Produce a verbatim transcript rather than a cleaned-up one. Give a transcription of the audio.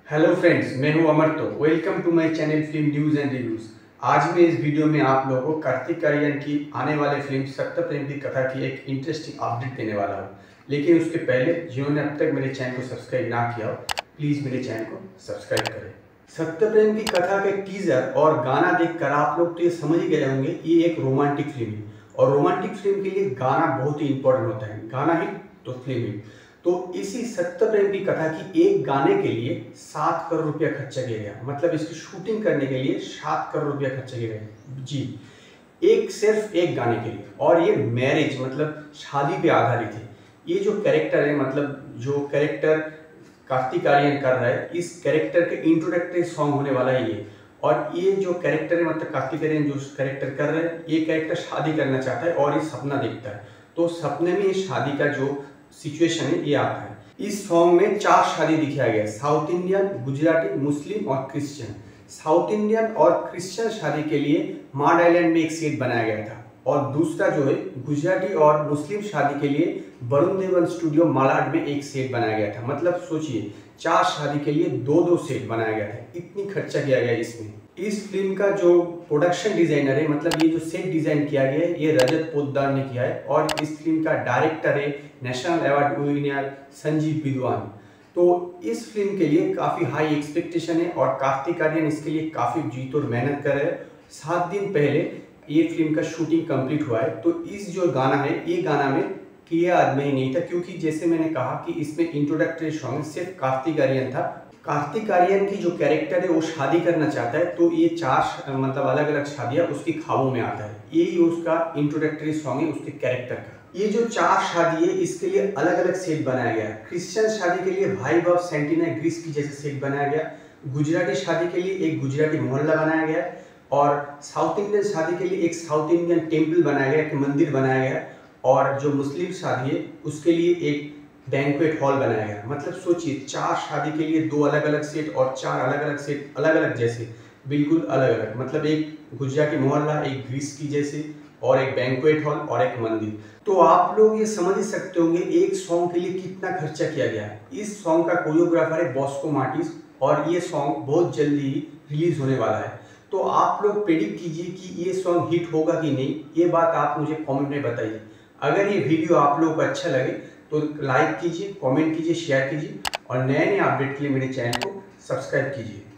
Hello friends, मैं हूं अमर। तो welcome to my channel film news and reviews. आज मैं इस वीडियो में आप लोगों को कार्तिक आर्यन की आने वाले फिल्म सप्तप्रेम की कथा की एक इंटरेस्टिंग अपडेट देने वाला हूं। लेकिन उसके पहले जिन्होंने अब तक मेरे चैनल को सब्सक्राइब ना किया हो, प्लीज़ मेरे चैनल को सब्सक्राइब करें। सप्तप्रेम की कथा के टीजर और गाना देखकर आप लोग तो ये समझ ही गए होंगे ये एक रोमांटिक फिल्म है, और रोमांटिक फिल्म के लिए गाना बहुत ही इंपॉर्टेंट होता है। गाना हिट तो फिल्म हिट। तो इसी सप्तप्रेम की कथा की एक गाने के लिए सात करोड़ रुपया खर्चा किया गया। मतलब इसकी शूटिंग करने के लिए सात करोड़ रुपया खर्चा किया गया जी, एक सिर्फ एक गाने के लिए। और ये मैरिज मतलब शादी पे आधारित है। ये जो कैरेक्टर है, मतलब जो कैरेक्टर कार्तिक आर्यन कर रहा है, इस कैरेक्टर के इंट्रोडक्टरी सॉन्ग होने वाला है ये। और ये जो कैरेक्टर है, मतलब कार्तिक आर्यन जो कैरेक्टर कर रहे हैं, ये कैरेक्टर शादी करना चाहता है और ये सपना देखता है। तो सपने में इस शादी का जो सिचुएशन है ये आता है। इस सॉन्ग में चार शादी दिखाया गया है, साउथ इंडियन, गुजराती, मुस्लिम और क्रिश्चियन। साउथ इंडियन और क्रिश्चियन शादी के लिए माड आइलैंड में एक सेट बनाया गया था, और दूसरा जो है गुजराती और मुस्लिम शादी के लिए वरुण देवन स्टूडियो मालाड में एक सेट बनाया गया था। मतलब सोचिए, चार शादी के लिए दो दो सेट बनाया गया था, इतनी खर्चा किया गया इसमें। इस फिल्म का जो प्रोडक्शन डिजाइनर है, मतलब ये जो सेट डिजाइन किया गया है, ये रजत पोद्दार ने किया है। और इस फिल्म का डायरेक्टर है नेशनल अवार्ड विनर संजीव विद्वान। तो इस फिल्म के लिए काफ़ी हाई एक्सपेक्टेशन है, और कार्तिक आर्यन इसके लिए काफ़ी जी तोड़ मेहनत कर रहे हैं। सात दिन पहले ये फिल्म का शूटिंग कंप्लीट हुआ है। तो इस जो गाना है, ये गाना में किया आदमी ही नहीं था, क्योंकि जैसे मैंने कहा कि इसमें इंट्रोडक्टरी सॉन्ग सिर्फ कार्तिक आर्यन था। कार्तिक आर्यन की जो कैरेक्टर है वो शादी करना चाहता है, तो ये चार मतलब अलग अलग शादियाँ उसकी ख्वाबों में आता है। यही उसका इंट्रोडक्टरी सॉन्ग है उसके कैरेक्टर का। ये जो चार शादी है इसके लिए अलग अलग सेट बनाया गया। क्रिश्चियन शादी के लिए वाइब ऑफ सेंटिना ग्रीस की जैसे सेट बनाया गया। गुजराती शादी के लिए एक गुजराती मोहल्ला बनाया गया, और साउथ इंडियन शादी के लिए एक साउथ इंडियन टेम्पल बनाया गया, एक मंदिर बनाया गया। और जो मुस्लिम शादी है उसके लिए एक बैंक्वेट हॉल बनाया गया। मतलब सोचिए, चार शादी के लिए दो अलग अलग सेट और चार अलग अलग सेट, अलग अलग जैसे, बिल्कुल अलग अलग। मतलब एक गुजराती मोहल्ला, एक ग्रीस की जैसे, और एक बैंक्वेट हॉल और एक मंदिर। तो आप लोग ये समझ ही सकते होंगे एक सॉन्ग के लिए कितना खर्चा किया गया है। इस सॉन्ग का कोरियोग्राफर है बॉस्को मार्टिस, और ये सॉन्ग बहुत जल्दी ही रिलीज होने वाला है। तो आप लोग प्रेडिक्ट कीजिए कि ये सॉन्ग हिट होगा कि नहीं, ये बात आप मुझे कमेंट में बताइए। अगर ये वीडियो आप लोगों को अच्छा लगे तो लाइक कीजिए, कमेंट कीजिए, शेयर कीजिए, और नए नए अपडेट के लिए मेरे चैनल को सब्सक्राइब कीजिए।